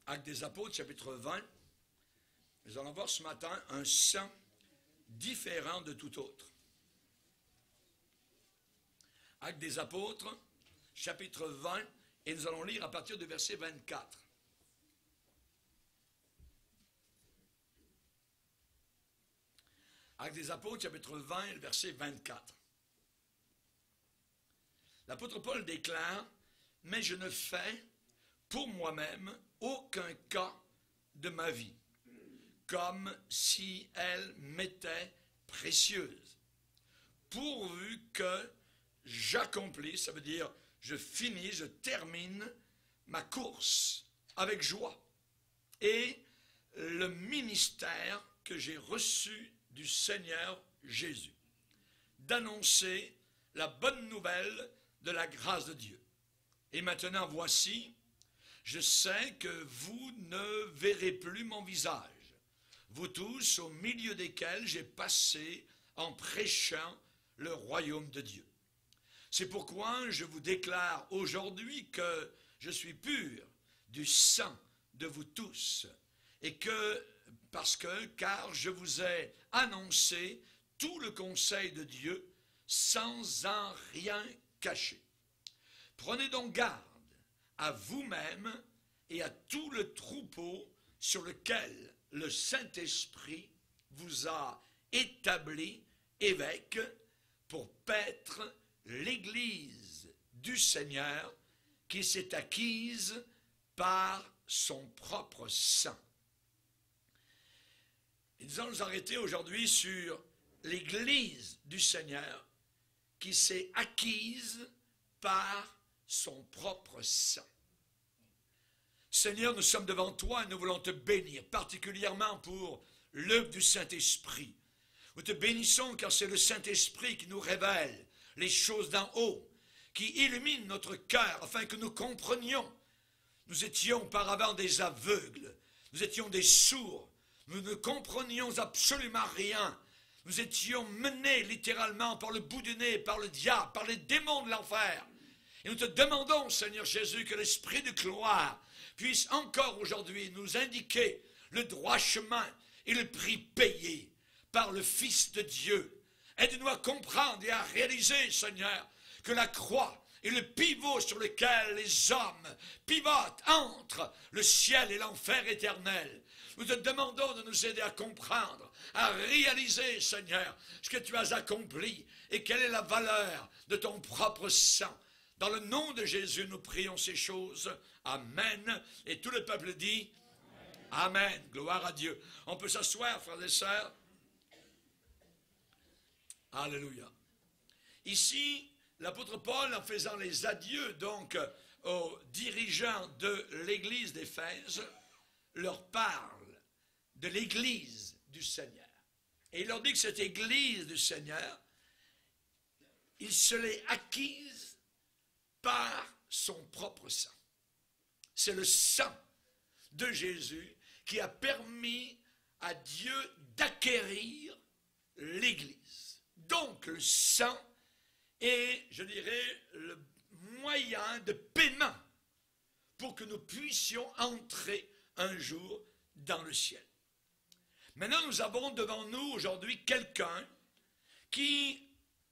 Actes des Apôtres, chapitre 20. Nous allons voir ce matin un sang différent de tout autre. Actes des Apôtres, chapitre 20, et nous allons lire à partir du verset 24. Actes des Apôtres, chapitre 20, verset 24. L'apôtre Paul déclare, « Mais je ne fais pour moi-même aucun cas de ma vie, comme si elle m'était précieuse, pourvu que j'accomplisse, ça veut dire je finis, je termine ma course avec joie et le ministère que j'ai reçu du Seigneur Jésus, d'annoncer la bonne nouvelle de la grâce de Dieu. Et maintenant, voici, je sais que vous ne verrez plus mon visage, vous tous au milieu desquels j'ai passé en prêchant le royaume de Dieu. C'est pourquoi je vous déclare aujourd'hui que je suis pur du sang de vous tous, et que, car je vous ai annoncé tout le conseil de Dieu sans en rien cacher. Prenez donc garde à vous-même et à tout le troupeau sur lequel le Saint-Esprit vous a établi évêque pour paître l'Église du Seigneur qui s'est acquise par son propre sang. Et nous allons nous arrêter aujourd'hui sur l'Église du Seigneur qui s'est acquise par son propre sang. Seigneur, nous sommes devant toi et nous voulons te bénir, particulièrement pour l'œuvre du Saint-Esprit. Nous te bénissons car c'est le Saint-Esprit qui nous révèle les choses d'en haut, qui illumine notre cœur afin que nous comprenions. Nous étions auparavant des aveugles, nous étions des sourds, nous ne comprenions absolument rien. Nous étions menés littéralement par le bout du nez, par le diable, par les démons de l'enfer. Et nous te demandons, Seigneur Jésus, que l'Esprit de gloire puisse encore aujourd'hui nous indiquer le droit chemin et le prix payé par le Fils de Dieu. Aide-nous à comprendre et à réaliser, Seigneur, que la croix est le pivot sur lequel les hommes pivotent entre le ciel et l'enfer éternel. Nous te demandons de nous aider à comprendre, à réaliser, Seigneur, ce que tu as accompli et quelle est la valeur de ton propre sang. Dans le nom de Jésus, nous prions ces choses. Amen. Et tout le peuple dit Amen. Amen. Gloire à Dieu. On peut s'asseoir, frères et sœurs. Alléluia. Ici, l'apôtre Paul, en faisant les adieux donc aux dirigeants de l'église d'Éphèse, leur parle de l'église du Seigneur. Et il leur dit que cette église du Seigneur, il se l'est acquise par son propre sang. C'est le sang de Jésus qui a permis à Dieu d'acquérir l'église. Donc le sang est, je dirais, le moyen de paiement pour que nous puissions entrer un jour dans le ciel. Maintenant, nous avons devant nous aujourd'hui quelqu'un qui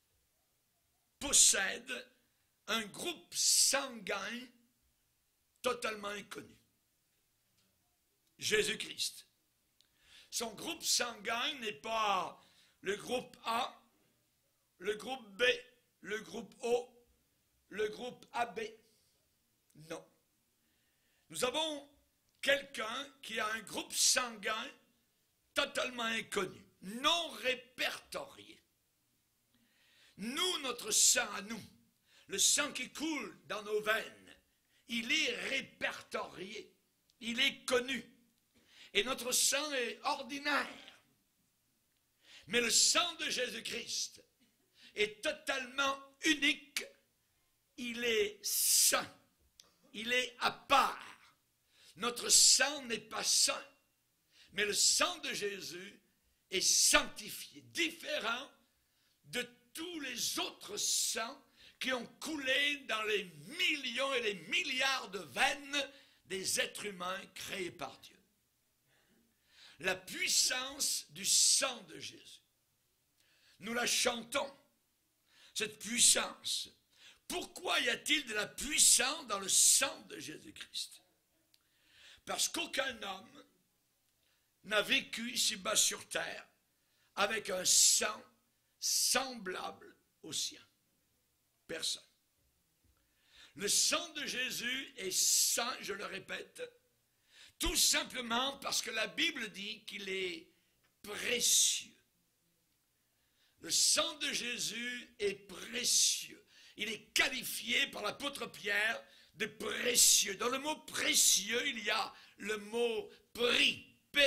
possède un groupe sanguin totalement inconnu. Jésus-Christ. Son groupe sanguin n'est pas le groupe A, le groupe B, le groupe O, le groupe AB. Non. Nous avons quelqu'un qui a un groupe sanguin totalement inconnu, non répertorié. Nous, notre sang à nous, le sang qui coule dans nos veines, il est répertorié, il est connu. Et notre sang est ordinaire. Mais le sang de Jésus-Christ est totalement unique, il est saint, il est à part. Notre sang n'est pas saint, mais le sang de Jésus est sanctifié, différent de tous les autres sangs qui ont coulé dans les millions et les milliards de veines des êtres humains créés par Dieu. La puissance du sang de Jésus. Nous la chantons, cette puissance. Pourquoi y a-t-il de la puissance dans le sang de Jésus-Christ? Parce qu'aucun homme n'a vécu ici-bas sur terre avec un sang semblable au sien. Personne. Le sang de Jésus est saint, je le répète, tout simplement parce que la Bible dit qu'il est précieux. Le sang de Jésus est précieux. Il est qualifié par l'apôtre Pierre de précieux. Dans le mot précieux, il y a le mot prix,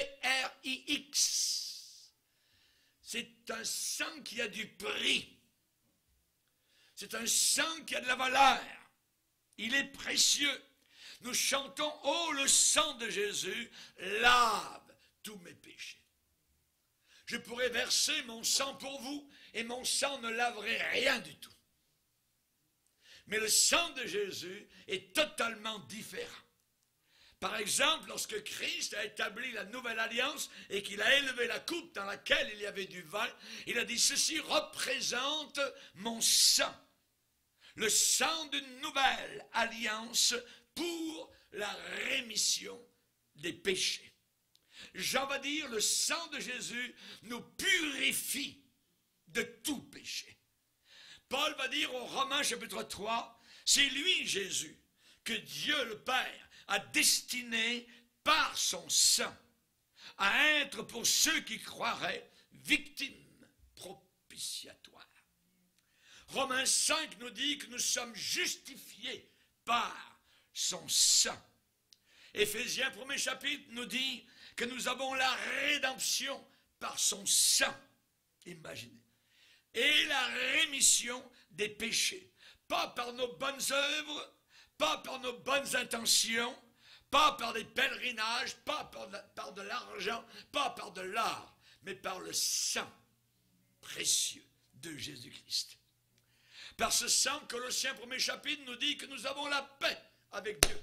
P-R-I-X. C'est un sang qui a du prix. C'est un sang qui a de la valeur. Il est précieux. Nous chantons « Oh, le sang de Jésus lave tous mes péchés ». Je pourrais verser mon sang pour vous et mon sang ne laverait rien du tout. Mais le sang de Jésus est totalement différent. Par exemple, lorsque Christ a établi la nouvelle alliance et qu'il a élevé la coupe dans laquelle il y avait du vin, il a dit « Ceci représente mon sang ». Le sang d'une nouvelle alliance pour la rémission des péchés. Jean va dire, le sang de Jésus nous purifie de tout péché. Paul va dire au Romains chapitre 3, c'est lui, Jésus, que Dieu le Père a destiné par son sang à être pour ceux qui croiraient victime propitiatoire. Romains 5 nous dit que nous sommes justifiés par son sang. Éphésiens 1er chapitre nous dit que nous avons la rédemption par son sang. Imaginez. Et la rémission des péchés. Pas par nos bonnes œuvres, pas par nos bonnes intentions, pas par des pèlerinages, pas par de l'argent, pas par de l'art, mais par le sang précieux de Jésus-Christ. Par ce sang, Colossiens 1er chapitre nous dit que nous avons la paix avec Dieu.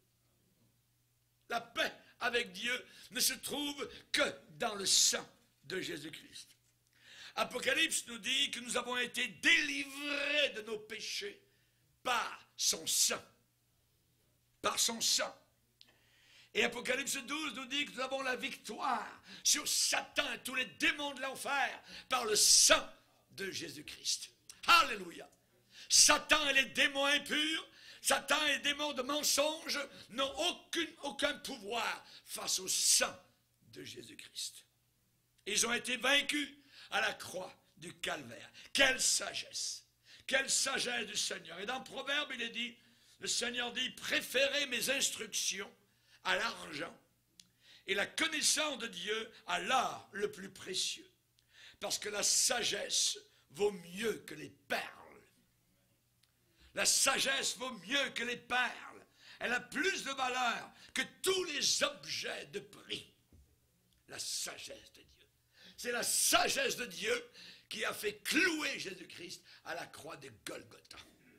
La paix avec Dieu ne se trouve que dans le sang de Jésus-Christ. Apocalypse nous dit que nous avons été délivrés de nos péchés par son sang. Par son sang. Et Apocalypse 12 nous dit que nous avons la victoire sur Satan et tous les démons de l'enfer par le sang de Jésus-Christ. Alléluia. Satan et les démons impurs, Satan et les démons de mensonges n'ont aucun pouvoir face au sang de Jésus-Christ. Ils ont été vaincus à la croix du calvaire. Quelle sagesse du Seigneur. Et dans Proverbe, il est dit, le Seigneur dit, préférez mes instructions à l'argent et la connaissance de Dieu à l'or le plus précieux. Parce que la sagesse vaut mieux que les perles. La sagesse vaut mieux que les perles. Elle a plus de valeur que tous les objets de prix. La sagesse de Dieu. C'est la sagesse de Dieu qui a fait clouer Jésus-Christ à la croix de Golgotha.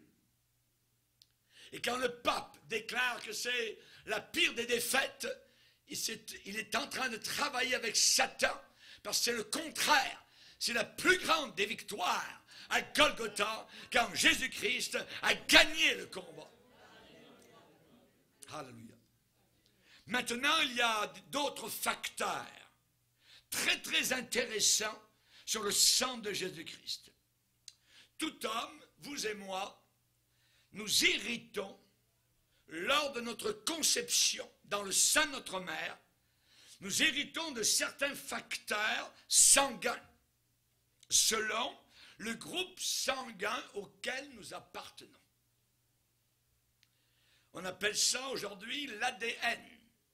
Et quand le pape déclare que c'est la pire des défaites, il est en train de travailler avec Satan, parce que c'est le contraire. C'est la plus grande des victoires à Golgotha, quand Jésus-Christ a gagné le combat. Alléluia. Maintenant, il y a d'autres facteurs très très intéressants sur le sang de Jésus-Christ. Tout homme, vous et moi, nous héritons lors de notre conception dans le sein de notre mère, nous héritons de certains facteurs sanguins selon le groupe sanguin auquel nous appartenons. On appelle ça aujourd'hui l'ADN.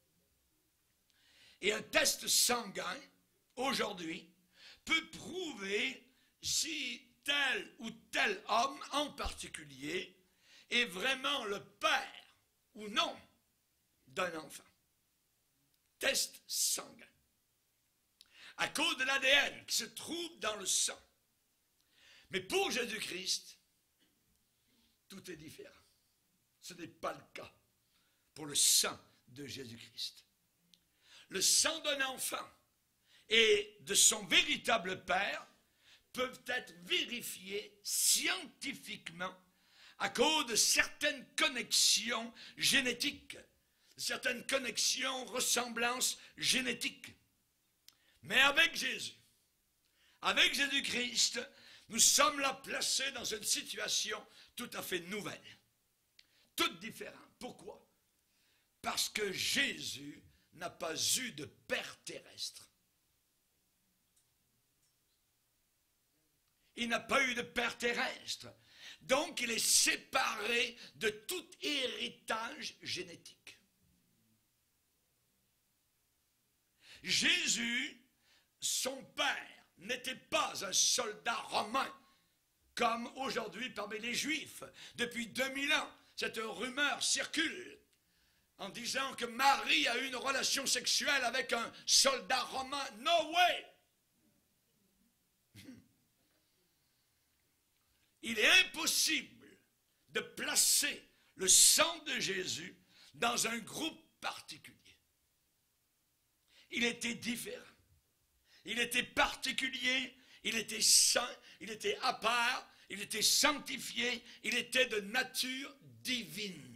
Et un test sanguin, aujourd'hui, peut prouver si tel ou tel homme en particulier est vraiment le père ou non d'un enfant. Test sanguin. À cause de l'ADN qui se trouve dans le sang. Mais pour Jésus-Christ, tout est différent. Ce n'est pas le cas pour le sang de Jésus-Christ. Le sang d'un enfant et de son véritable père peuvent être vérifiés scientifiquement à cause de certaines connexions génétiques, certaines connexions, ressemblances génétiques. Mais avec Jésus, avec Jésus-Christ, nous sommes là placés dans une situation tout à fait nouvelle, toute différente. Pourquoi? Parce que Jésus n'a pas eu de père terrestre. Il n'a pas eu de père terrestre. Donc, il est séparé de tout héritage génétique. Jésus, son père, n'était pas un soldat romain, comme aujourd'hui parmi les Juifs. Depuis 2000 ans, cette rumeur circule en disant que Marie a eu une relation sexuelle avec un soldat romain. No way! Il est impossible de placer le sang de Jésus dans un groupe particulier. Il était différent. Il était particulier, il était saint, il était à part, il était sanctifié, il était de nature divine.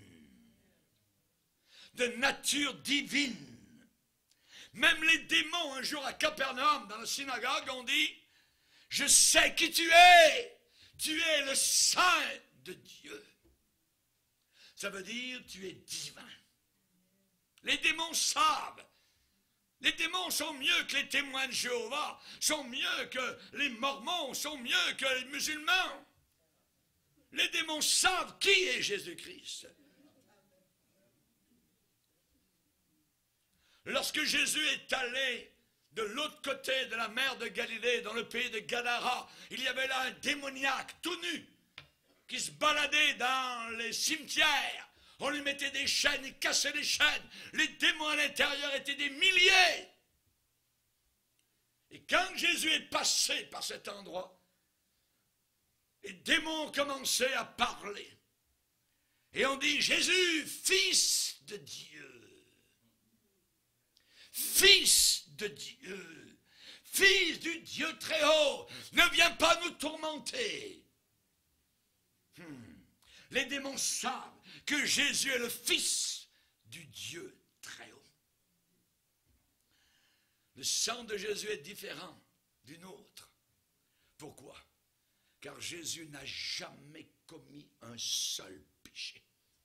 De nature divine. Même les démons, un jour à Capernaum, dans la synagogue, ont dit « Je sais qui tu es! Tu es le Saint de Dieu. » Ça veut dire tu es divin. Les démons savent. Les démons sont mieux que les témoins de Jéhovah, sont mieux que les mormons, sont mieux que les musulmans. Les démons savent qui est Jésus-Christ. Lorsque Jésus est allé de l'autre côté de la mer de Galilée, dans le pays de Gadara, il y avait là un démoniaque tout nu qui se baladait dans les cimetières. On lui mettait des chaînes, il cassait les chaînes. Les démons à l'intérieur étaient des milliers. Et quand Jésus est passé par cet endroit, les démons ont commencé à parler. Et on dit, Jésus, fils de Dieu. Fils de Dieu, fils du Dieu très haut, ne viens pas nous tourmenter. Les démons savent que Jésus est le fils du Dieu très haut. Le sang de Jésus est différent du nôtre. Pourquoi? Car Jésus n'a jamais commis un seul péché.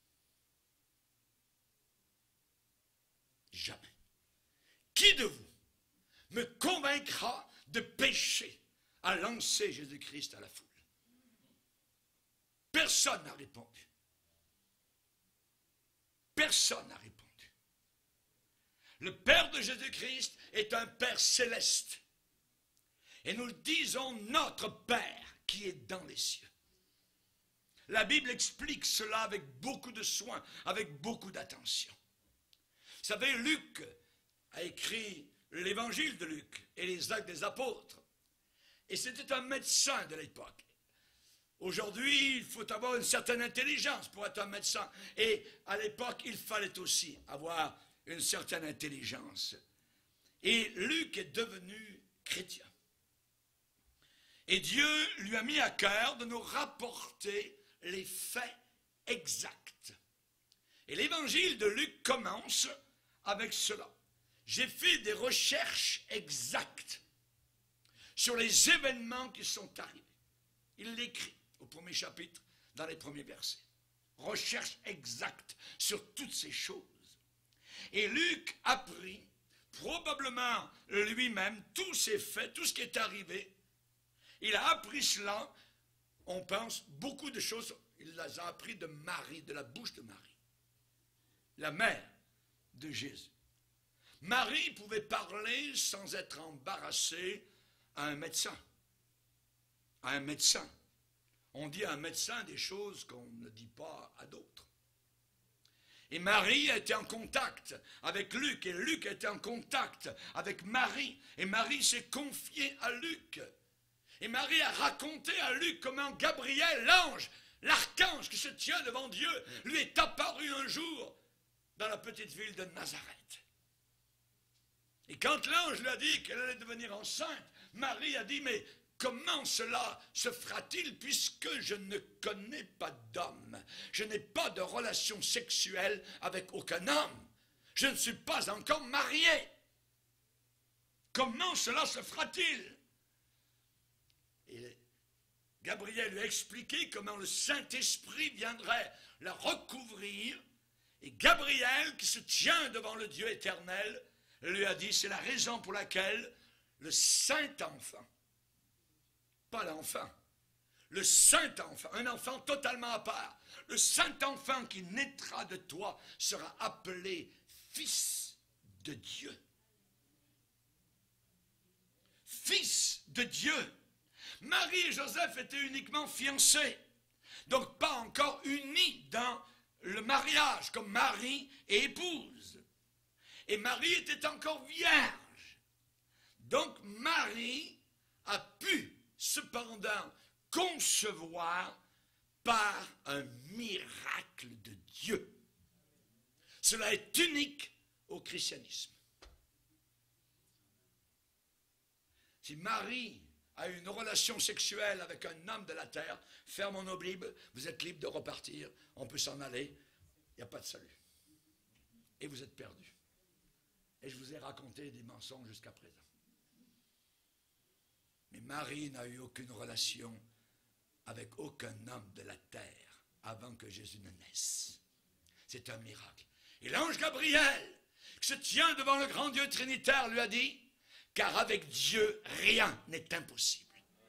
Jamais. Qui de vous me convaincra de péché à lancer Jésus-Christ à la foule? Personne n'a répondu. Personne n'a répondu. Le Père de Jésus-Christ est un Père céleste. Et nous le disons, notre Père qui est dans les cieux. La Bible explique cela avec beaucoup de soin, avec beaucoup d'attention. Vous savez, Luc a écrit l'évangile de Luc et les actes des apôtres. Et c'était un médecin de l'époque. Aujourd'hui, il faut avoir une certaine intelligence pour être un médecin. Et à l'époque, il fallait aussi avoir une certaine intelligence. Et Luc est devenu chrétien. Et Dieu lui a mis à cœur de nous rapporter les faits exacts. Et l'évangile de Luc commence avec cela. J'ai fait des recherches exactes sur les événements qui sont arrivés. Il l'écrit au premier chapitre, dans les premiers versets. Recherche exacte sur toutes ces choses. Et Luc a pris, probablement lui-même, tous ces faits, tout ce qui est arrivé. Il a appris cela, on pense, beaucoup de choses. Il les a appris de Marie, de la bouche de Marie, la mère de Jésus. Marie pouvait parler sans être embarrassée à un médecin. À un médecin. On dit à un médecin des choses qu'on ne dit pas à d'autres. Et Marie était en contact avec Luc, et Luc était en contact avec Marie. Et Marie s'est confiée à Luc. Et Marie a raconté à Luc comment Gabriel, l'ange, l'archange qui se tient devant Dieu, lui est apparu un jour dans la petite ville de Nazareth. Et quand l'ange lui a dit qu'elle allait devenir enceinte, Marie a dit, mais comment cela se fera-t-il puisque je ne connais pas d'homme? Je n'ai pas de relation sexuelle avec aucun homme. Je ne suis pas encore marié. Comment cela se fera-t-il? Et Gabriel lui a expliqué comment le Saint-Esprit viendrait la recouvrir. Et Gabriel, qui se tient devant le Dieu éternel, lui a dit, c'est la raison pour laquelle le Saint-Enfant, pas l'enfant, le Saint-Enfant, un enfant totalement à part, le Saint-Enfant qui naîtra de toi sera appelé Fils de Dieu. Fils de Dieu. Marie et Joseph étaient uniquement fiancés, donc pas encore unis dans le mariage, comme mari et épouse. Et Marie était encore vierge. Donc Marie a pu cependant concevoir par un miracle de Dieu. Cela est unique au christianisme. Si Marie a une relation sexuelle avec un homme de la terre, fermons nos Bibles, vous êtes libre de repartir, on peut s'en aller, il n'y a pas de salut. Et vous êtes perdus. Et je vous ai raconté des mensonges jusqu'à présent. Mais Marie n'a eu aucune relation avec aucun homme de la terre avant que Jésus ne naisse. C'est un miracle. Et l'ange Gabriel, qui se tient devant le grand Dieu trinitaire, lui a dit, car avec Dieu, rien n'est impossible.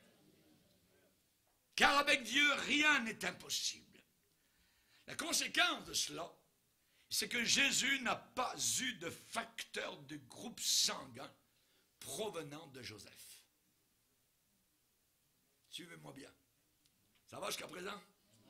Car avec Dieu, rien n'est impossible. La conséquence de cela, c'est que Jésus n'a pas eu de facteur de groupe sanguin provenant de Joseph. Suivez-moi bien. Ça va jusqu'à présent?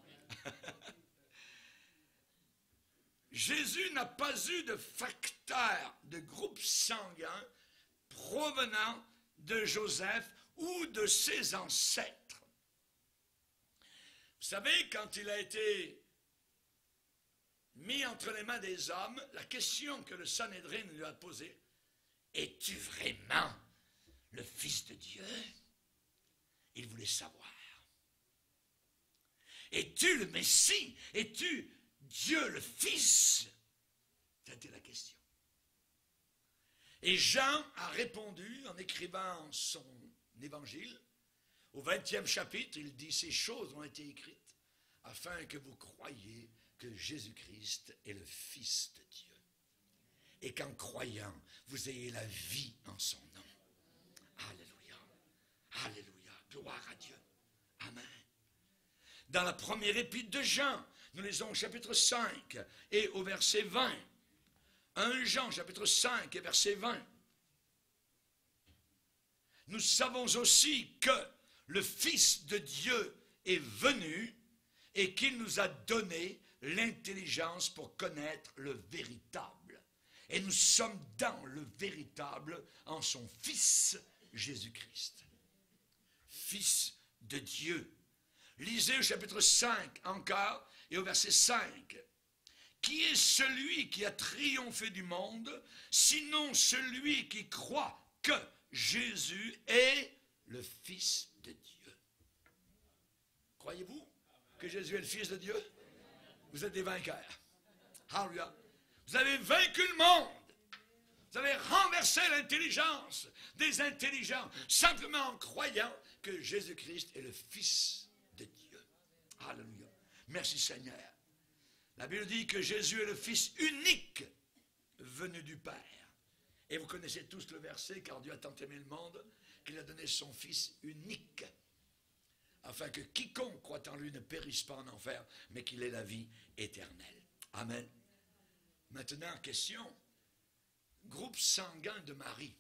Jésus n'a pas eu de facteur de groupe sanguin provenant de Joseph ou de ses ancêtres. Vous savez, quand il a été mis entre les mains des hommes, la question que le Sanhédrin lui a posée, es-tu vraiment le Fils de Dieu? Il voulait savoir. Es-tu le Messie? Es-tu Dieu le Fils? C'était la question. Et Jean a répondu en écrivant son évangile. Au 20e chapitre, il dit, ces choses ont été écrites afin que vous croyiez que Jésus-Christ est le Fils de Dieu. Et qu'en croyant, vous ayez la vie en son nom. Alléluia. Alléluia. Gloire à Dieu. Amen. Dans la première épître de Jean, nous lisons au chapitre 5 et au verset 20. 1 Jean, chapitre 5 et verset 20. Nous savons aussi que le Fils de Dieu est venu et qu'il nous a donné l'intelligence pour connaître le véritable. Et nous sommes dans le véritable en son Fils Jésus-Christ. Fils de Dieu. Lisez au chapitre 5 encore et au verset 5. Qui est celui qui a triomphé du monde, sinon celui qui croit que Jésus est le Fils de Dieu? Croyez-vous que Jésus est le Fils de Dieu? Vous êtes des vainqueurs. Alléluia. Vous avez vaincu le monde. Vous avez renversé l'intelligence des intelligents, simplement en croyant que Jésus-Christ est le Fils de Dieu. Alléluia. Merci Seigneur. La Bible dit que Jésus est le Fils unique venu du Père. Et vous connaissez tous le verset, car Dieu a tant aimé le monde qu'il a donné son Fils unique, afin que quiconque croit en lui ne périsse pas en enfer, mais qu'il ait la vie éternelle. Amen. Maintenant, question. Groupe sanguin de Marie.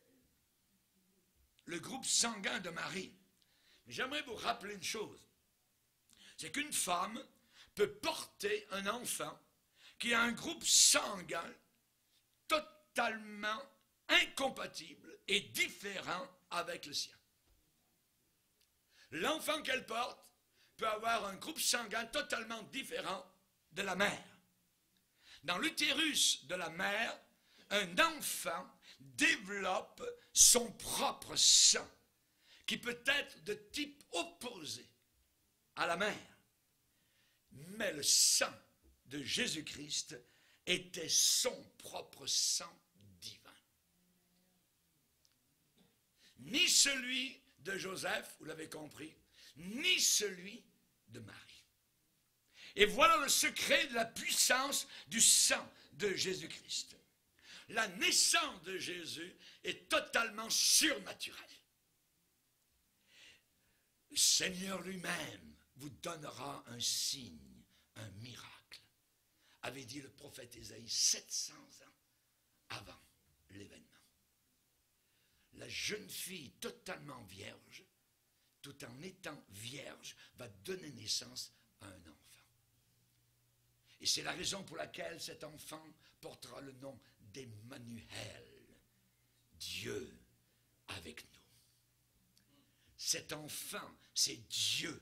Le groupe sanguin de Marie. J'aimerais vous rappeler une chose. C'est qu'une femme peut porter un enfant qui a un groupe sanguin totalement incompatible et différent avec le sien. L'enfant qu'elle porte peut avoir un groupe sanguin totalement différent de la mère. dans l'utérus de la mère, un enfant développe son propre sang, qui peut être de type opposé à la mère. Mais le sang de Jésus-Christ était son propre sang divin. Ni celui de Joseph, vous l'avez compris, ni celui de Marie. Et voilà le secret de la puissance du sang de Jésus-Christ. La naissance de Jésus est totalement surnaturelle. Le Seigneur lui-même vous donnera un signe, un miracle, avait dit le prophète Ésaïe 700 ans avant l'événement. La jeune fille totalement vierge, tout en étant vierge, va donner naissance à un enfant. Et c'est la raison pour laquelle cet enfant portera le nom d'Emmanuel, Dieu avec nous. Cet enfant, c'est Dieu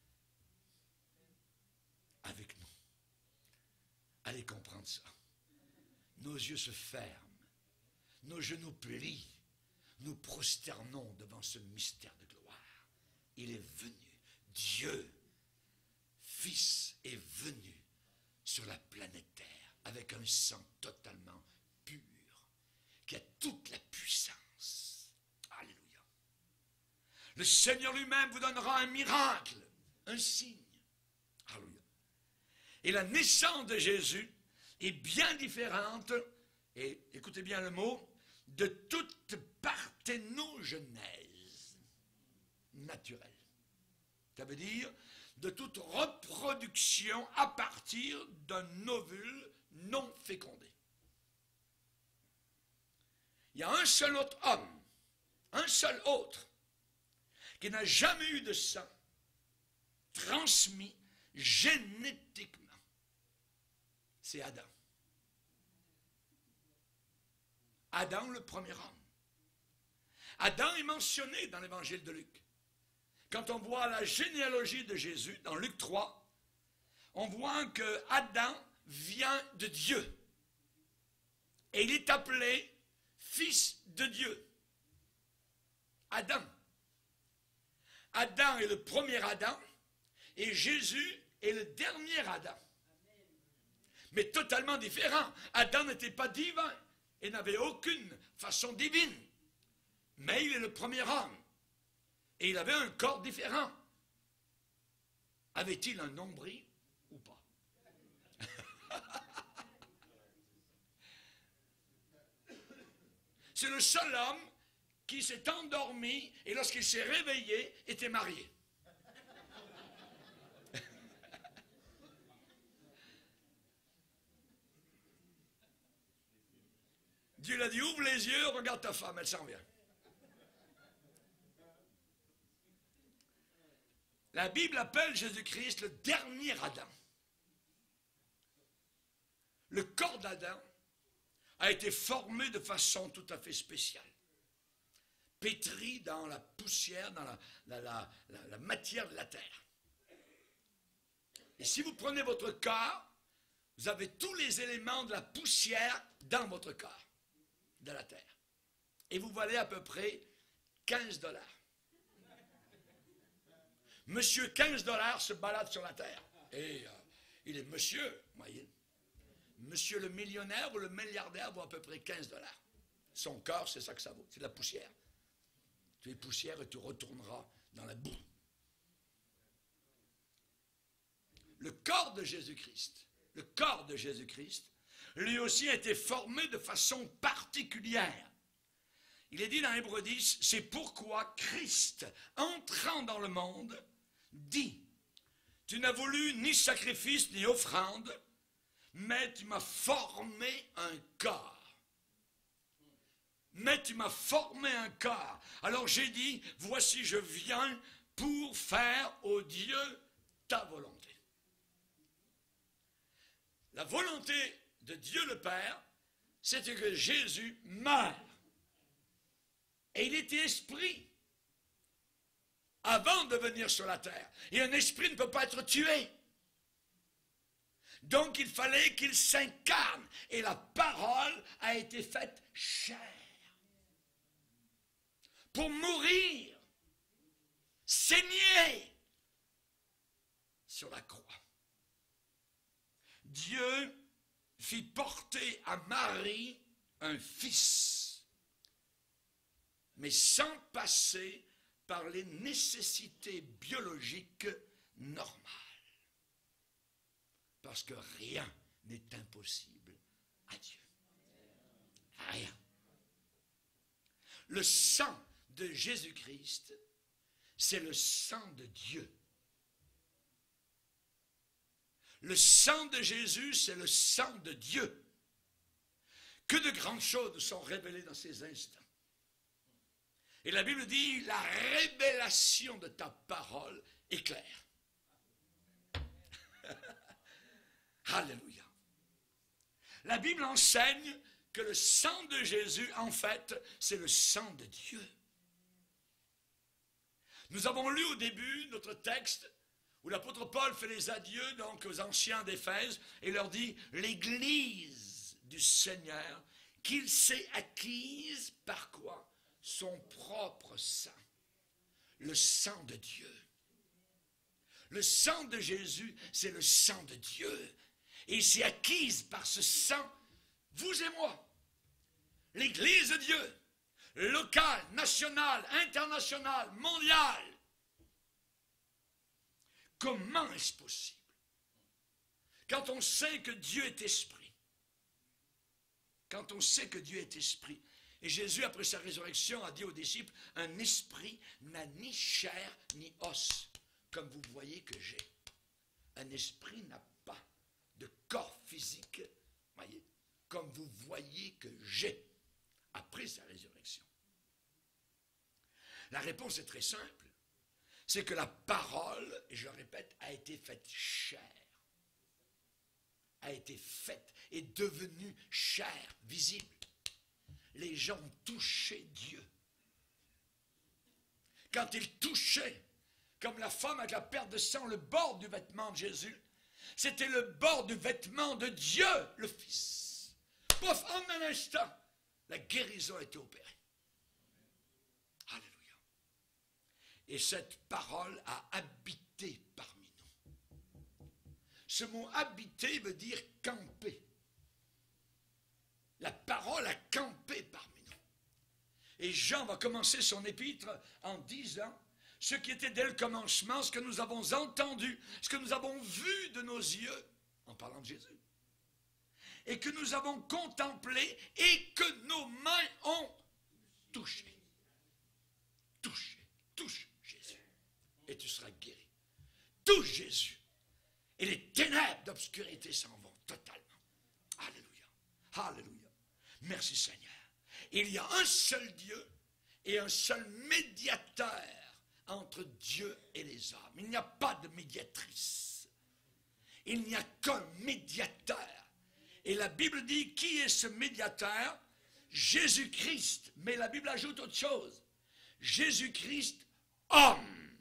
avec nous. Allez comprendre ça. Nos yeux se ferment, nos genoux plient, nous prosternons devant ce mystère de gloire. Il est venu, Dieu, Fils, est venu sur la planète Terre avec un sang totalement pur, qui a toute la puissance. Alléluia. Le Seigneur lui-même vous donnera un miracle, un signe. Alléluia. Et la naissance de Jésus est bien différente, et écoutez bien le mot, de toute parthénogenèse naturelle. Ça veut dire de toute reproduction à partir d'un ovule non fécondé. Il y a un seul autre homme, un seul autre, qui n'a jamais eu de sang transmis génétiquement. C'est Adam. Adam, le premier homme. Adam est mentionné dans l'évangile de Luc. Quand on voit la généalogie de Jésus, dans Luc 3, on voit que Adam vient de Dieu. Et il est appelé fils de Dieu. Adam. Adam est le premier Adam et Jésus est le dernier Adam. Mais totalement différent. Adam n'était pas divin et n'avait aucune façon divine. Mais il est le premier homme. Et il avait un corps différent. Avait-il un nombril ou pas? C'est le seul homme qui s'est endormi et lorsqu'il s'est réveillé, était marié. Dieu l'a dit, ouvre les yeux, regarde ta femme, elle s'en vient. La Bible appelle Jésus-Christ le dernier Adam. Le corps d'Adam a été formé de façon tout à fait spéciale. Pétri dans la poussière, dans la matière de la terre. Et si vous prenez votre corps, vous avez tous les éléments de la poussière dans votre corps, de la terre. Et vous valez à peu près 15 $. Monsieur 15 $ se balade sur la terre. Et il est monsieur, voyez. Monsieur le millionnaire ou le milliardaire vaut à peu près 15 $. Son corps, c'est ça que ça vaut. C'est de la poussière. Tu es poussière et tu retourneras dans la boue. Le corps de Jésus-Christ, lui aussi a été formé de façon particulière. Il est dit dans Hébreux 10, c'est pourquoi Christ, entrant dans le monde, dit, tu n'as voulu ni sacrifice ni offrande, mais tu m'as formé un corps. Mais tu m'as formé un corps. Alors j'ai dit, voici je viens pour faire, ô Dieu, ta volonté. La volonté de Dieu le Père, c'était que Jésus meure. Et il était esprit avant de venir sur la terre. Et un esprit ne peut pas être tué. Donc il fallait qu'il s'incarne. Et la parole a été faite chair. Pour mourir, saigner sur la croix. Dieu fit porter à Marie un fils, mais sans passer par les nécessités biologiques normales. Parce que rien n'est impossible à Dieu. Rien. Le sang de Jésus-Christ, c'est le sang de Dieu. Le sang de Jésus, c'est le sang de Dieu. Que de grandes choses sont révélées dans ces instants. Et la Bible dit, la révélation de ta parole est claire. Alléluia. La Bible enseigne que le sang de Jésus, en fait, c'est le sang de Dieu. Nous avons lu au début notre texte où l'apôtre Paul fait les adieux donc aux anciens d'Éphèse et leur dit l'Église du Seigneur qu'il s'est acquise par quoi? Son propre sang, le sang de Dieu. Le sang de Jésus, c'est le sang de Dieu. Et il s'est acquise par ce sang, vous et moi, l'Église de Dieu, locale, nationale, internationale, mondiale. Comment est-ce possible? Quand on sait que Dieu est esprit, quand on sait que Dieu est esprit, et Jésus, après sa résurrection, a dit aux disciples, un esprit n'a ni chair ni os, comme vous voyez que j'ai. Un esprit n'a pas de corps physique, voyez, comme vous voyez que j'ai, après sa résurrection. La réponse est très simple. C'est que la parole, et je le répète, a été faite chair. A été faite et devenue chair, visible. Les gens ont touché Dieu. Quand ils touchaient, comme la femme avec la perte de sang, le bord du vêtement de Jésus, c'était le bord du vêtement de Dieu, le Fils. Pouf, en un instant, la guérison a été opérée. Alléluia. Et cette parole a habité parmi nous. Ce mot habiter veut dire camper. La parole a campé parmi nous. Et Jean va commencer son épître en disant ce qui était dès le commencement, ce que nous avons entendu, ce que nous avons vu de nos yeux, en parlant de Jésus, et que nous avons contemplé et que nos mains ont touché. Touche Jésus, et tu seras guéri. Touche Jésus, et les ténèbres d'obscurité s'en vont totalement. Alléluia, alléluia. Merci Seigneur. Il y a un seul Dieu et un seul médiateur entre Dieu et les hommes. Il n'y a pas de médiatrice. Il n'y a qu'un médiateur. Et la Bible dit, qui est ce médiateur? Jésus-Christ. Mais la Bible ajoute autre chose. Jésus-Christ, homme.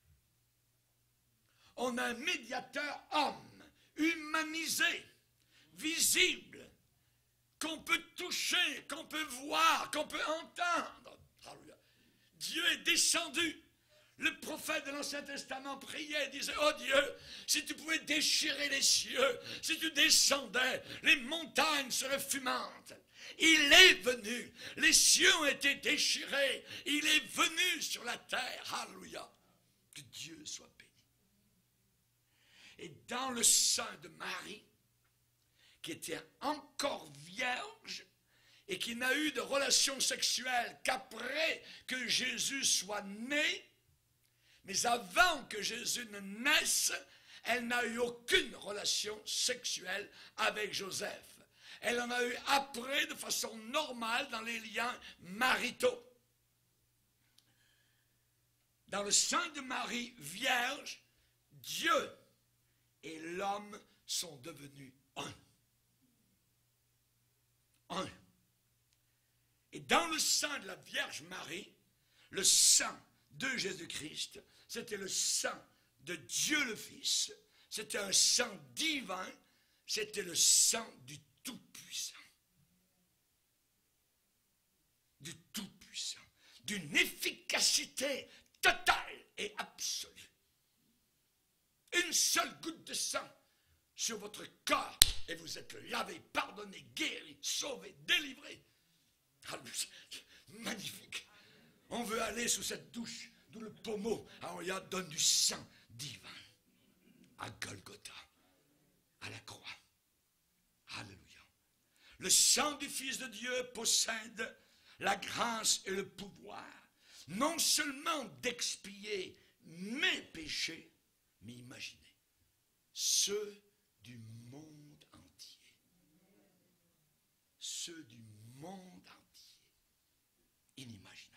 On a un médiateur homme, humanisé, visible, qu'on peut toucher, qu'on peut voir, qu'on peut entendre. Alléluia. Dieu est descendu. Le prophète de l'Ancien Testament priait et disait, oh Dieu, si tu pouvais déchirer les cieux, si tu descendais, les montagnes seraient fumantes. Il est venu, les cieux ont été déchirés, il est venu sur la terre. Alléluia. Que Dieu soit béni. Et dans le sein de Marie, qui était encore vierge et qui n'a eu de relation sexuelle qu'après que Jésus soit né, mais avant que Jésus ne naisse, elle n'a eu aucune relation sexuelle avec Joseph. Elle en a eu après de façon normale dans les liens maritaux. Dans le sein de Marie vierge, Dieu et l'homme sont devenus un. Un. Et dans le sein de la Vierge Marie, le sang de Jésus-Christ, c'était le sang de Dieu le Fils, c'était un sang divin, c'était le sang du Tout-Puissant. Du Tout-Puissant. D'une efficacité totale et absolue. Une seule goutte de sang sur votre corps et vous êtes lavé, pardonné, guéri, sauvé, délivré. Magnifique. On veut aller sous cette douche, d'où le pommeau, Aoya donne du sang divin à Golgotha, à la croix. Alléluia. Le sang du Fils de Dieu possède la grâce et le pouvoir, non seulement d'expier mes péchés, mais imaginez, ceux du monde entier. Ceux du monde entier. Inimaginable.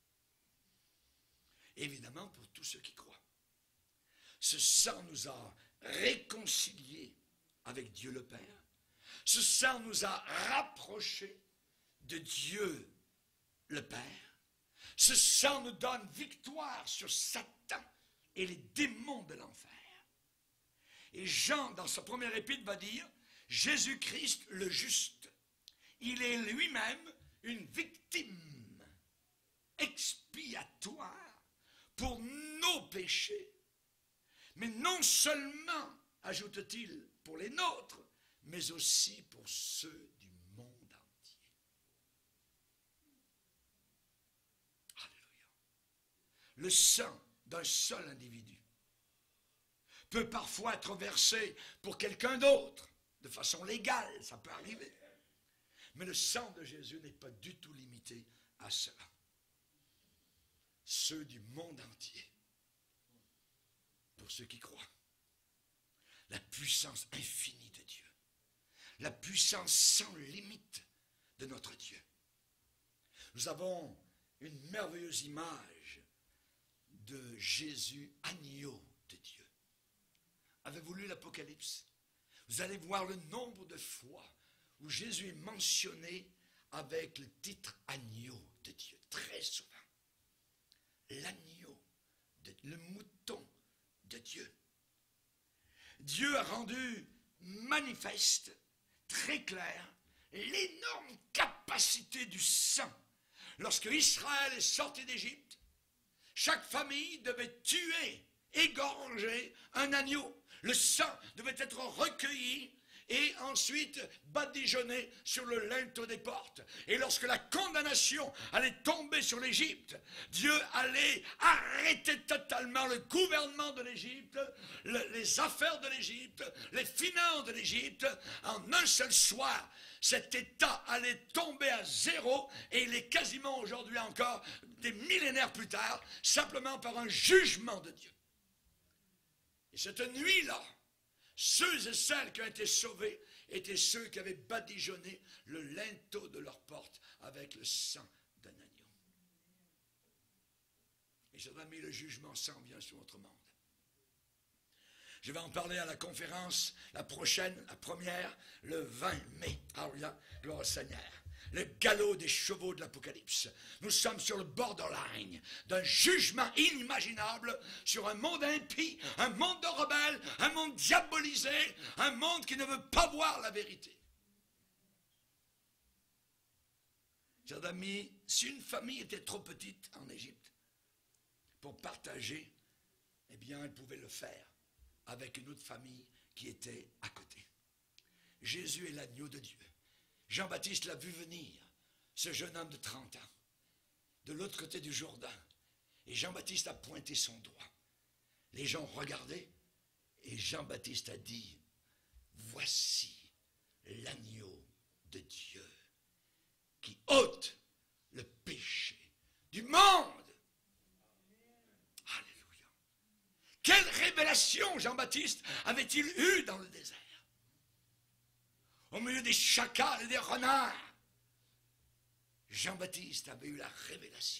Évidemment pour tous ceux qui croient. Ce sang nous a réconciliés avec Dieu le Père. Ce sang nous a rapprochés de Dieu le Père. Ce sang nous donne victoire sur Satan et les démons de l'enfer. Et Jean, dans sa première épître, va dire, Jésus-Christ le juste, il est lui-même une victime expiatoire pour nos péchés, mais non seulement, ajoute-t-il, pour les nôtres, mais aussi pour ceux du monde entier. Alléluia. Le sang d'un seul individu peut parfois être versé pour quelqu'un d'autre, de façon légale, ça peut arriver. Mais le sang de Jésus n'est pas du tout limité à cela. Ceux du monde entier, pour ceux qui croient, la puissance infinie de Dieu, la puissance sans limite de notre Dieu. Nous avons une merveilleuse image de Jésus, agneau de Dieu. Avez-vous lu l'Apocalypse? Vous allez voir le nombre de fois où Jésus est mentionné avec le titre agneau de Dieu, très souvent. L'agneau, le mouton de Dieu. Dieu a rendu manifeste, très clair, l'énorme capacité du sang. Lorsque Israël est sorti d'Égypte, chaque famille devait tuer, égorger un agneau. Le sang devait être recueilli et ensuite badigeonné sur le linteau des portes. Et lorsque la condamnation allait tomber sur l'Égypte, Dieu allait arrêter totalement le gouvernement de l'Égypte, les affaires de l'Égypte, les finances de l'Égypte. En un seul soir, cet État allait tomber à zéro et il est quasiment aujourd'hui encore, des millénaires plus tard, simplement par un jugement de Dieu. Et cette nuit-là, ceux et celles qui ont été sauvés étaient ceux qui avaient badigeonné le linteau de leur porte avec le sang d'un agneau. Et chers amis, le jugement s'en vient sur notre monde. Je vais en parler à la conférence, la prochaine, la première, le 20 mai. Alléluia, gloire au Seigneur. Le galop des chevaux de l'Apocalypse. Nous sommes sur le borderline d'un jugement inimaginable sur un monde impie, un monde de rebelles, un monde diabolisé, un monde qui ne veut pas voir la vérité. Chers amis, si une famille était trop petite en Égypte pour partager, eh bien, elle pouvait le faire avec une autre famille qui était à côté. Jésus est l'agneau de Dieu. Jean-Baptiste l'a vu venir, ce jeune homme de 30 ans, de l'autre côté du Jourdain. Et Jean-Baptiste a pointé son doigt. Les gens regardaient et Jean-Baptiste a dit, voici l'agneau de Dieu qui ôte le péché du monde. Alléluia. Quelle révélation Jean-Baptiste avait-il eue dans le désert? Au milieu des chacals et des renards, Jean-Baptiste avait eu la révélation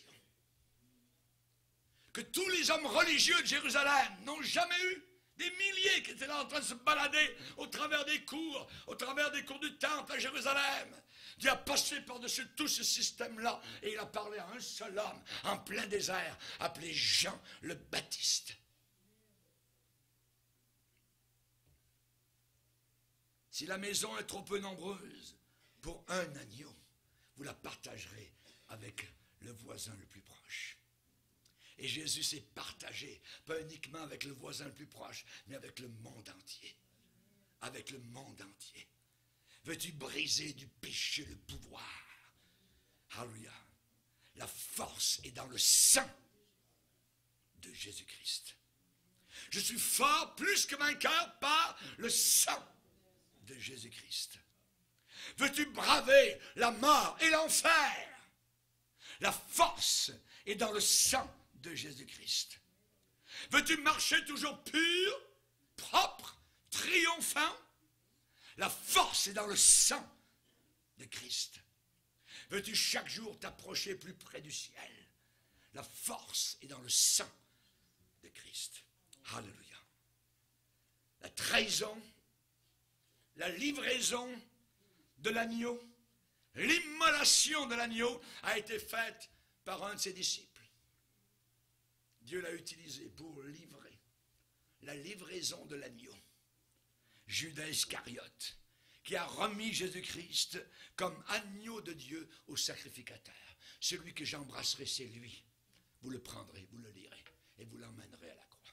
que tous les hommes religieux de Jérusalem n'ont jamais eu. Des milliers qui étaient là en train de se balader au travers des cours du temple à Jérusalem. Dieu a passé par-dessus tout ce système-là et il a parlé à un seul homme en plein désert appelé Jean le Baptiste. Si la maison est trop peu nombreuse pour un agneau, vous la partagerez avec le voisin le plus proche. Et Jésus s'est partagé, pas uniquement avec le voisin le plus proche, mais avec le monde entier. Avec le monde entier. Veux-tu briser du péché le pouvoir? Alléluia. La force est dans le sang de Jésus-Christ. Je suis fort plus que vainqueur par le sang de Jésus-Christ. Veux-tu braver la mort et l'enfer? La force est dans le sang de Jésus-Christ. Veux-tu marcher toujours pur, propre, triomphant? La force est dans le sang de Christ. Veux-tu chaque jour t'approcher plus près du ciel? La force est dans le sang de Christ. Alléluia. La trahison, la livraison de l'agneau, l'immolation de l'agneau a été faite par un de ses disciples. Dieu l'a utilisé pour livrer la livraison de l'agneau. Judas Iscariote, qui a remis Jésus-Christ comme agneau de Dieu au sacrificateur. Celui que j'embrasserai, c'est lui. Vous le prendrez, vous le lirez, et vous l'emmènerez à la croix.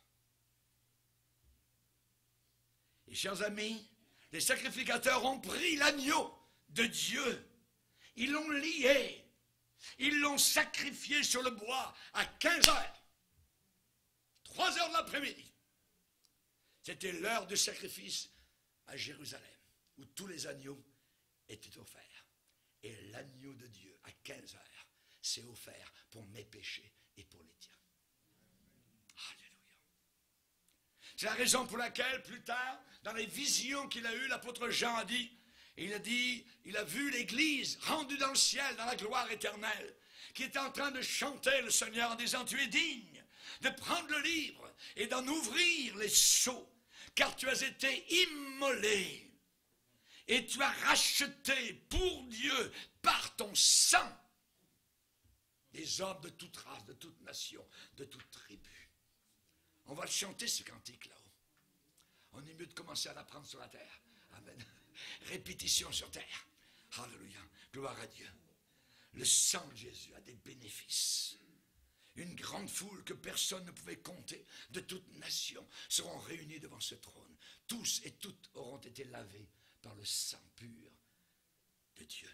Et chers amis, les sacrificateurs ont pris l'agneau de Dieu. Ils l'ont lié. Ils l'ont sacrifié sur le bois à 15 heures. 3 heures de l'après-midi. C'était l'heure du sacrifice à Jérusalem, où tous les agneaux étaient offerts. Et l'agneau de Dieu, à 15 heures, s'est offert pour mes péchés et pour les tiens. Alléluia. C'est la raison pour laquelle, plus tard, dans les visions qu'il a eues, l'apôtre Jean a dit, il a vu l'Église rendue dans le ciel, dans la gloire éternelle, qui était en train de chanter le Seigneur en disant, tu es digne de prendre le livre et d'en ouvrir les sceaux, car tu as été immolé et tu as racheté pour Dieu par ton sang des hommes de toute race, de toute nation, de toute tribu. On va chanter ce cantique là-haut. On est mieux de commencer à l'apprendre sur la terre. Amen. Répétition sur terre. Alléluia. Gloire à Dieu. Le sang de Jésus a des bénéfices. Une grande foule que personne ne pouvait compter, de toute nation, seront réunis devant ce trône. Tous et toutes auront été lavés par le sang pur de Dieu.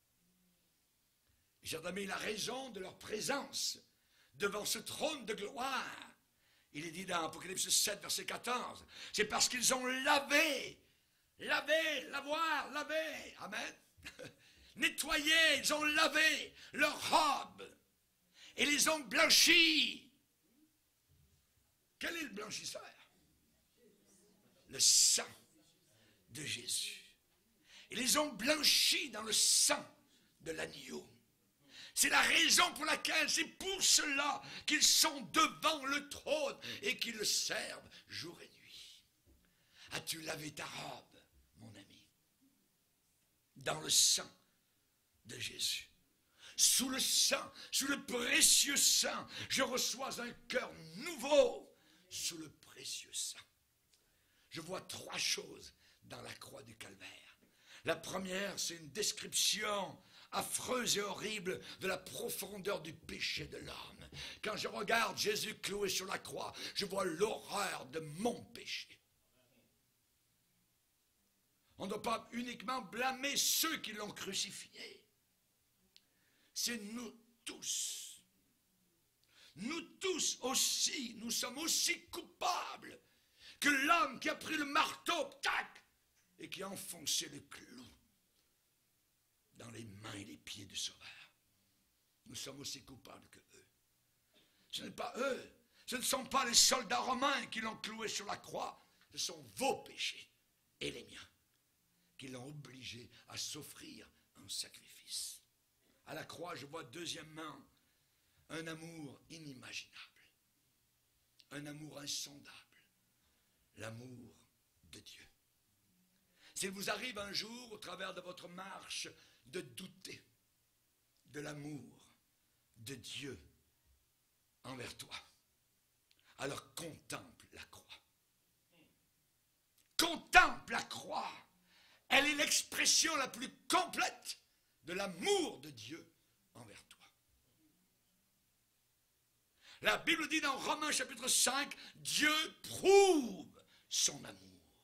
Chers amis, la raison de leur présence devant ce trône de gloire, il est dit dans Apocalypse 7, verset 14, c'est parce qu'ils ont lavé, amen, nettoyé, ils ont lavé leurs robes et les ont blanchis. Quel est le blanchisseur? Le sang de Jésus. Ils les ont blanchis dans le sang de l'agneau. C'est la raison pour laquelle, c'est pour cela qu'ils sont devant le trône et qu'ils le servent jour et nuit. As-tu lavé ta robe, mon ami? Dans le sang de Jésus. Sous le sang, sous le précieux sang, je reçois un cœur nouveau sous le précieux sang. Je vois 3 choses dans la croix du Calvaire. La première, c'est une description affreuse et horrible de la profondeur du péché de l'homme. Quand je regarde Jésus cloué sur la croix, je vois l'horreur de mon péché. On ne doit pas uniquement blâmer ceux qui l'ont crucifié. C'est nous tous. Nous tous aussi, nous sommes aussi coupables que l'homme qui a pris le marteau, tac, et qui a enfoncé le clou dans les mains et les pieds du Sauveur. Nous sommes aussi coupables que eux. Ce n'est pas eux, ce ne sont pas les soldats romains qui l'ont cloué sur la croix, ce sont vos péchés et les miens qui l'ont obligé à s'offrir un sacrifice. À la croix, je vois deuxièmement un amour inimaginable, un amour insondable, l'amour de Dieu. S'il vous arrive un jour, au travers de votre marche, de douter de l'amour de Dieu envers toi, alors contemple la croix. Contemple la croix. l'expression la plus complète de l'amour de Dieu envers toi. La Bible dit dans Romains chapitre 5, Dieu prouve son amour.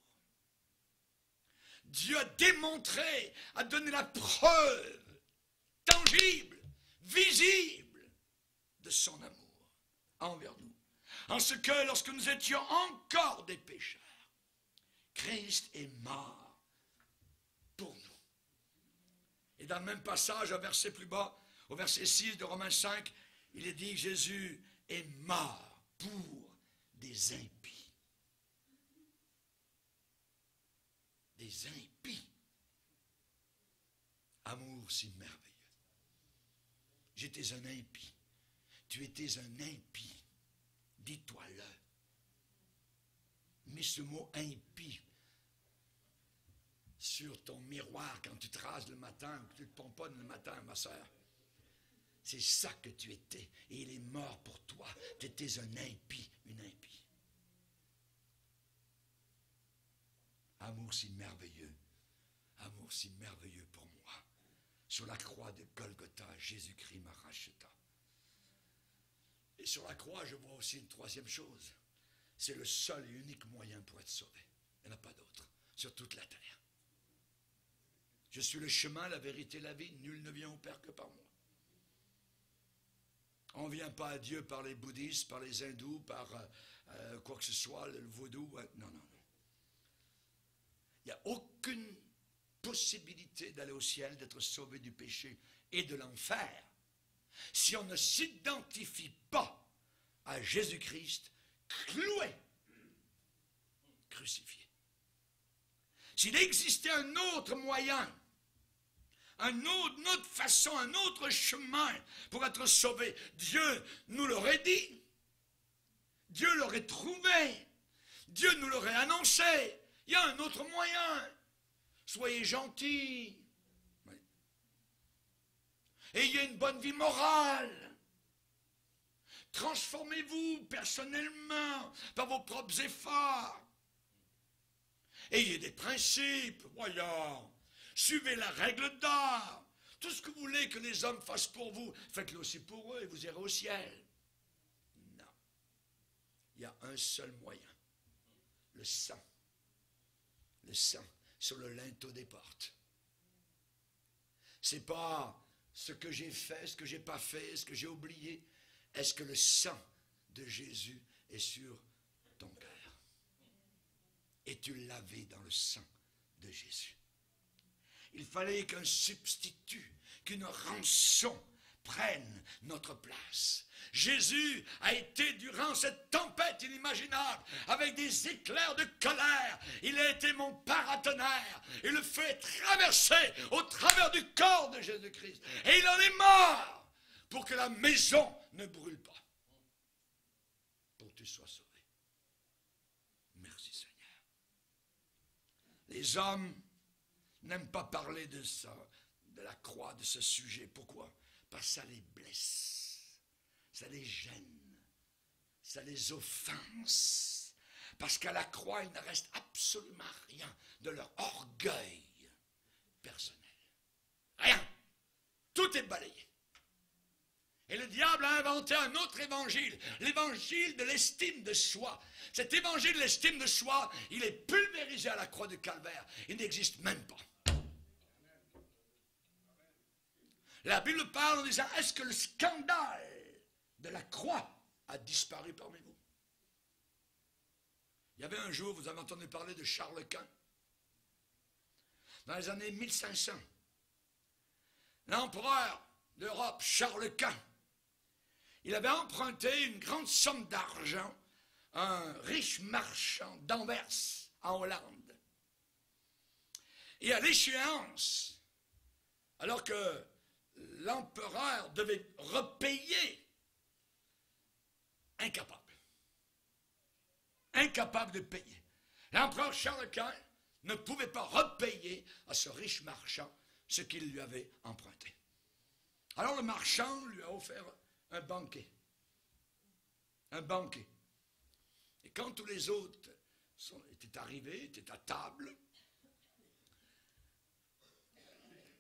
Dieu a démontré, a donné la preuve tangible, visible de son amour envers nous. En ce que lorsque nous étions encore des pécheurs, Christ est mort pour nous. Et dans le même passage, un verset plus bas, au verset 6 de Romains 5, il est dit que Jésus est mort pour des impies. Des impies. Amour si merveilleux. J'étais un impie. Tu étais un impie. Dis-toi-le. Mets ce mot impie sur ton miroir quand tu te rases le matin ou que tu te pomponnes le matin, ma soeur. C'est ça que tu étais. Et il est mort pour toi. Tu étais un impie, une impie. Amour si merveilleux. Amour si merveilleux pour moi. Sur la croix de Golgotha, Jésus-Christ m'a racheta. Et sur la croix, je vois aussi une troisième chose. C'est le seul et unique moyen pour être sauvé. Il n'y en a pas d'autre sur toute la terre. Je suis le chemin, la vérité, la vie. Nul ne vient au Père que par moi. On ne vient pas à Dieu par les bouddhistes, par les hindous, par quoi que ce soit, le vaudou. Non, non, non. Il n'y a aucune possibilité d'aller au ciel, d'être sauvé du péché et de l'enfer, si on ne s'identifie pas à Jésus-Christ cloué, crucifié. S'il existait un autre moyen, une autre façon, un autre chemin pour être sauvé, Dieu nous l'aurait dit. Dieu l'aurait trouvé. Dieu nous l'aurait annoncé. Il y a un autre moyen. Soyez gentils. Oui. Ayez une bonne vie morale. Transformez-vous personnellement par vos propres efforts. Ayez des principes, voyons. Suivez la règle d'or. Tout ce que vous voulez que les hommes fassent pour vous, faites-le aussi pour eux et vous irez au ciel. Non. Il y a un seul moyen. Le sang. Le sang sur le linteau des portes. C'est pas ce que j'ai fait, ce que j'ai pas fait, ce que j'ai oublié. Est-ce que le sang de Jésus est sur ton cœur? Es-tu lavé dans le sang de Jésus? Il fallait qu'un substitut, qu'une rançon prenne notre place. Jésus a été durant cette tempête inimaginable, avec des éclairs de colère, il a été mon paratonnerre, et le feu est traversé au travers du corps de Jésus-Christ. Et il en est mort pour que la maison ne brûle pas, pour que tu sois sauvé. Merci Seigneur. Les hommes n'aiment pas parler de ça, de la croix, de ce sujet. Pourquoi? Parce que ça les blesse, ça les gêne, ça les offense. Parce qu'à la croix, il ne reste absolument rien de leur orgueil personnel. Rien. Tout est balayé. Et le diable a inventé un autre évangile, l'évangile de l'estime de soi. Cet évangile de l'estime de soi, il est pulvérisé à la croix du Calvaire. Il n'existe même pas. La Bible parle en disant, est-ce que le scandale de la croix a disparu parmi vous? Il y avait un jour, vous avez entendu parler de Charles Quint. Dans les années 1500, l'empereur d'Europe, Charles Quint, il avait emprunté une grande somme d'argent à un riche marchand d'Anvers, en Hollande. Et à l'échéance, alors que l'empereur devait repayer, incapable de payer. L'empereur Charles Quint ne pouvait pas repayer à ce riche marchand ce qu'il lui avait emprunté. Alors le marchand lui a offert un banquet. Un banquet. Et quand tous les autres étaient arrivés, étaient à table,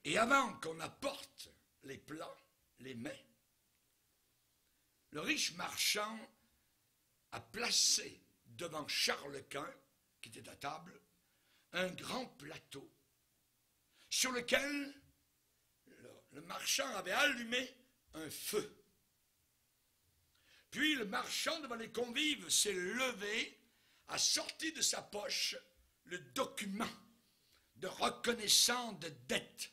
Et avant qu'on apporte les plats, les mets, le riche marchand a placé devant Charles Quint, qui était à table, un grand plateau sur lequel le marchand avait allumé un feu. Puis le marchand devant les convives s'est levé, a sorti de sa poche le document de reconnaissance de dette.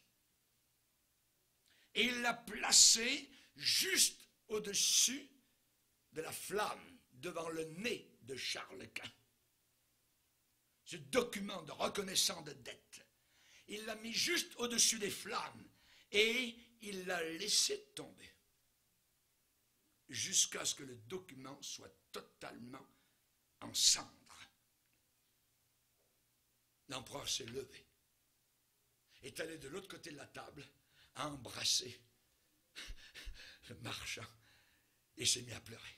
Et il l'a placé juste au-dessus de la flamme, devant le nez de Charles Quint. Ce document de reconnaissance de dette, il l'a mis juste au-dessus des flammes et il l'a laissé tomber jusqu'à ce que le document soit totalement en cendres. L'empereur s'est levé, est allé de l'autre côté de la table, a embrassé le marchand et s'est mis à pleurer.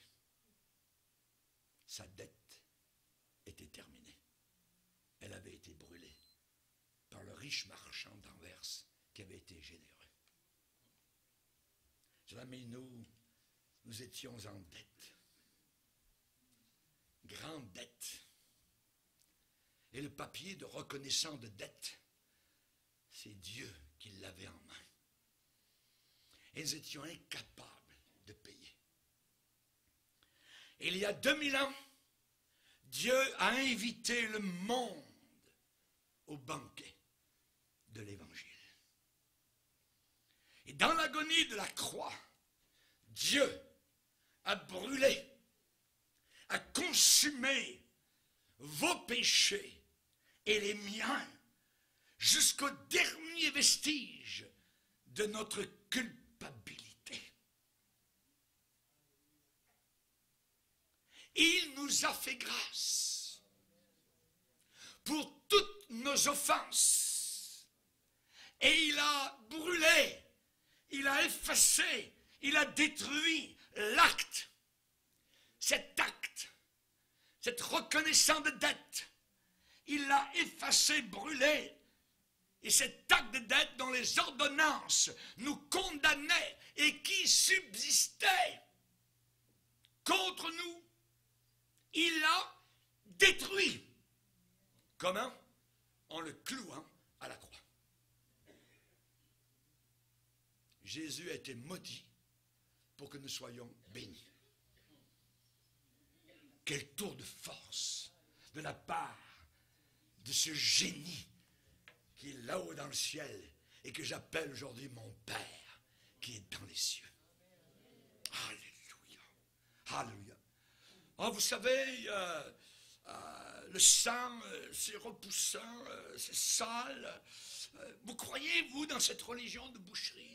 Sa dette était terminée. Elle avait été brûlée par le riche marchand d'Anvers qui avait été généreux. Mais nous étions en dette. Grande dette. Et le papier de reconnaissance de dette, c'est Dieu qui l'avait en main. Et nous étions incapables de payer. Et il y a 2000 ans, Dieu a invité le monde au banquet de l'Évangile. Et dans l'agonie de la croix, Dieu a brûlé, a consumé vos péchés et les miens jusqu'au dernier vestige de notre culpabilité. Il nous a fait grâce pour toutes nos offenses. Et il a brûlé, il a effacé, il a détruit l'acte. Cet acte, cette reconnaissance de dette, il l'a effacé, brûlé. Et cet acte de dette dont les ordonnances nous condamnaient et qui subsistait contre nous, il l'a détruit. Comment? En le clouant à la croix. Jésus a été maudit pour que nous soyons bénis. Quel tour de force de la part de ce génie qui est là-haut dans le ciel et que j'appelle aujourd'hui mon Père qui est dans les cieux. Alléluia. Alléluia. Oh, vous savez, le sang, c'est repoussant, c'est sale. Vous croyez, vous, dans cette religion de boucherie?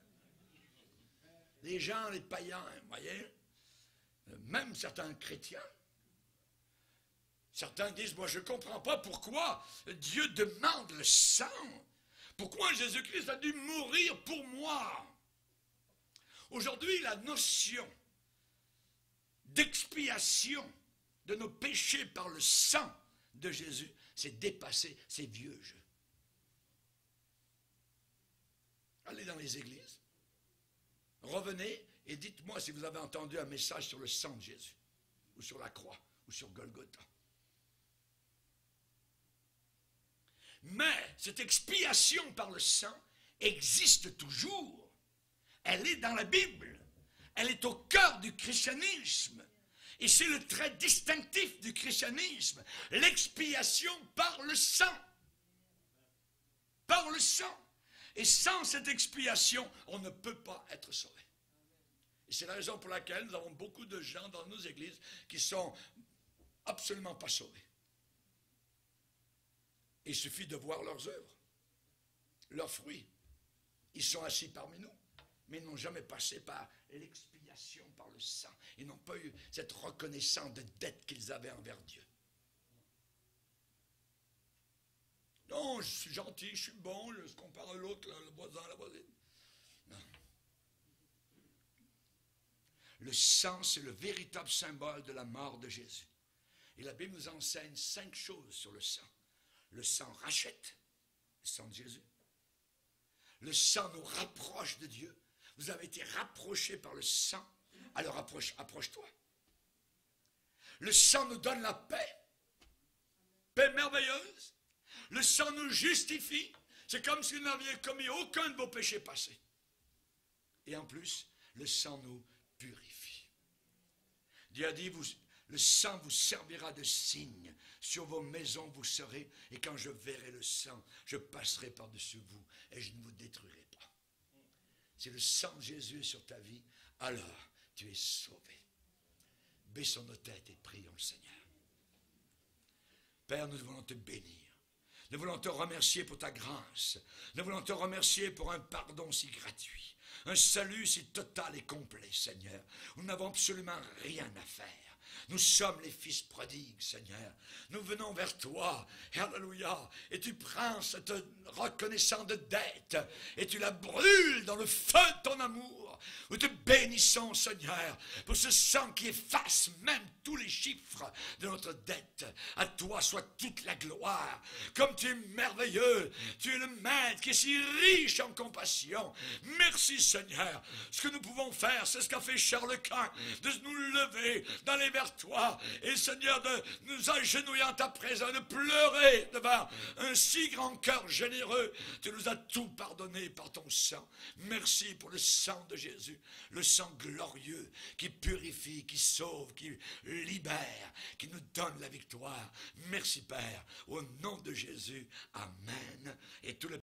Les gens, les païens, vous voyez, même certains chrétiens, certains disent, moi je ne comprends pas pourquoi Dieu demande le sang. Pourquoi Jésus-Christ a dû mourir pour moi? Aujourd'hui, la notion d'expiation de nos péchés par le sang de Jésus, c'est dépasser ces vieux jeux. Allez dans les églises, revenez et dites-moi si vous avez entendu un message sur le sang de Jésus, ou sur la croix, ou sur Golgotha. Mais cette expiation par le sang existe toujours. Elle est dans la Bible. Elle est au cœur du christianisme. Et c'est le trait distinctif du christianisme. L'expiation par le sang. Par le sang. Et sans cette expiation, on ne peut pas être sauvé. Et c'est la raison pour laquelle nous avons beaucoup de gens dans nos églises qui sont absolument pas sauvés. Il suffit de voir leurs œuvres, leurs fruits. Ils sont assis parmi nous, mais ils n'ont jamais passé par l'expiation par le sang. Ils n'ont pas eu cette reconnaissance de dette qu'ils avaient envers Dieu. Non, je suis gentil, je suis bon, je compare à l'autre, le voisin, la voisine. Non. Le sang, c'est le véritable symbole de la mort de Jésus. Et la Bible nous enseigne 5 choses sur le sang. Le sang rachète, le sang de Jésus. Le sang nous rapproche de Dieu. Vous avez été rapprochés par le sang. Alors approche-toi. Le sang nous donne la paix. Paix merveilleuse. Le sang nous justifie. C'est comme si vous n'aviez commis aucun de vos péchés passés. Et en plus, le sang nous purifie. Dieu a dit, le sang vous servira de signe. Sur vos maisons vous serez, et quand je verrai le sang, je passerai par-dessus vous, et je ne vous détruirai pas. Si le sang de Jésus est sur ta vie, alors tu es sauvé. Baissons nos têtes et prions le Seigneur. Père, nous voulons te bénir. Nous voulons te remercier pour ta grâce. Nous voulons te remercier pour un pardon si gratuit. Un salut si total et complet, Seigneur. Nous n'avons absolument rien à faire. Nous sommes les fils prodigues, Seigneur. Nous venons vers toi, alléluia, et tu prends cette reconnaissance de dette, et tu la brûles dans le feu de ton amour. Nous te bénissons, Seigneur, pour ce sang qui efface même tous les chiffres de notre dette. À toi soit toute la gloire. Comme tu es merveilleux, tu es le maître qui est si riche en compassion. Merci, Seigneur. Ce que nous pouvons faire, c'est ce qu'a fait Charles Quint, de nous lever, d'aller vers toi, et Seigneur, de nous agenouiller en ta présence, de pleurer devant un si grand cœur généreux. Tu nous as tout pardonné par ton sang. Merci pour le sang de Jésus, le sang glorieux qui purifie, qui sauve, qui libère, qui nous donne la victoire. Merci, Père, au nom de Jésus. Amen. Et tout le